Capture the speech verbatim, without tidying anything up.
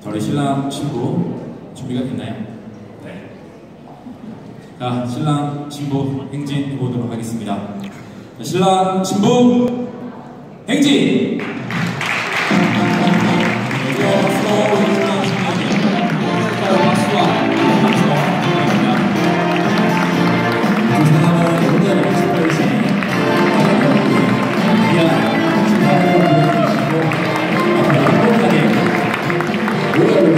우리 신랑 신부 준비가 됐나요? 네. 자, 신랑 신부 행진 해보도록 하겠습니다. 자, 신랑 신부 행진! 노래를